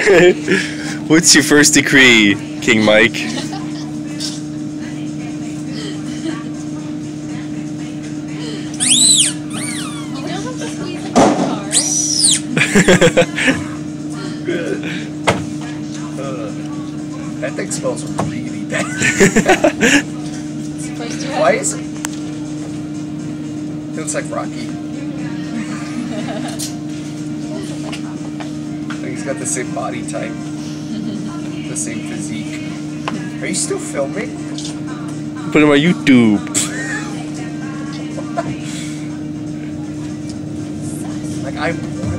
What's your first decree, King Mike? That thing smells really bad. Why is it? It looks like Rocky. He's got the same body type, the same physique. Are you still filming? Put him on YouTube. Like I